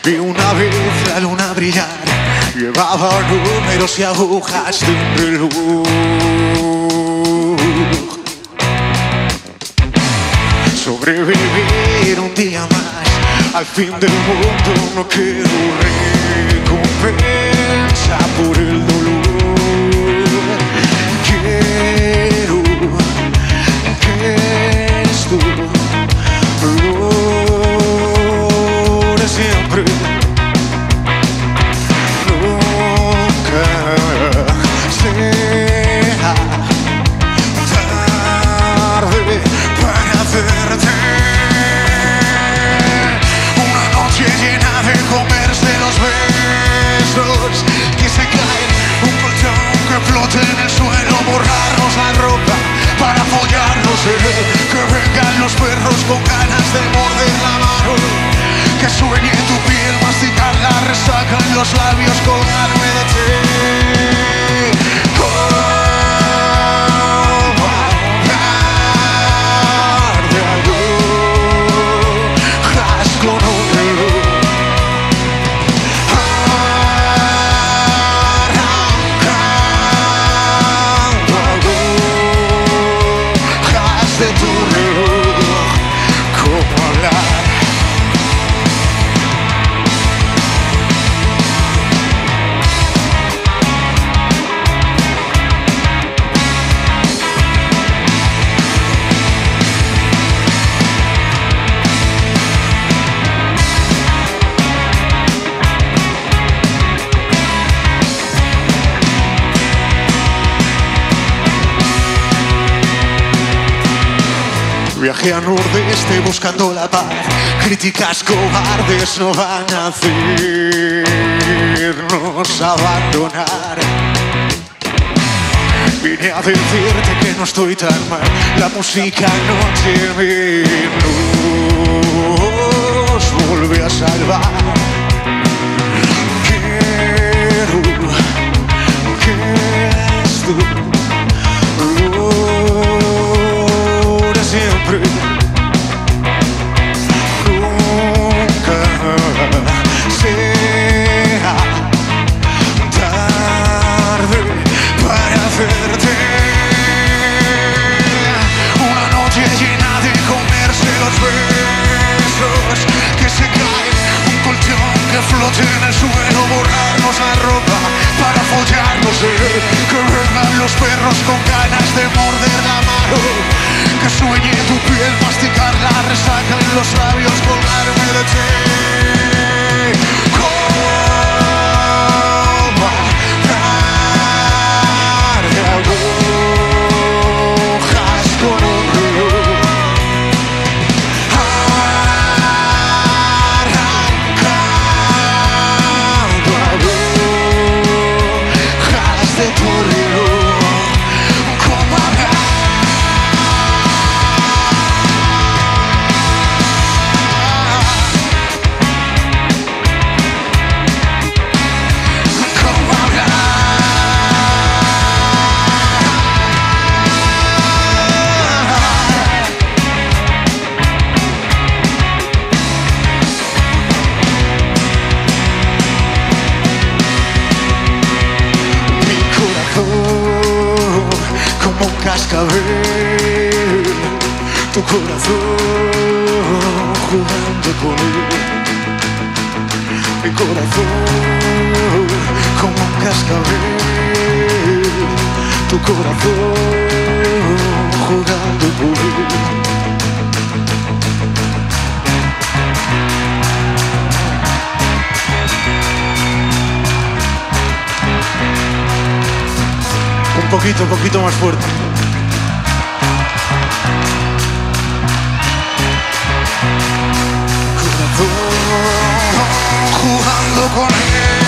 Vi una vez la luna brillar, llevaba números y agujas de un reloj. Sobrevivir un día más al fin del mundo, no quiero recompensa por el dolor. Quiero que esto dure siempre. Nunca sea tarde para hacerte una noche llena de comerse los besos que se caen, un colchón que flote en el suelo, borrarnos la ropa para follarnos, que vengan los perros con ganas de morder la mano, que sueñe tu piel, masticar la resaca en los labios, colgarme de ti. Viaje a nordeste buscando la paz, críticas cobardes no van a hacernos abandonar. Vine a decirte que no estoy tan mal, la música anoche nos vuelve a salvar. Quiero que esto siempre, nunca sea tarde para hacerte una noche llena de comerse los besos que se caen, un colchón que flote en el suelo, borrarnos la ropa para follarnos, que vengan los perros con ganas de morder la mano, que sueñe tu piel, masticar la resaca en los labios, colgarme de ti. Como atar de agujas con un reloj, arrancando agujas de tu reloj, como cascabel, tu corazón jugando con él. Mi corazón como un cascabel, tu corazón jugando con él. Un poquito más fuerte. Corazón jugando con él.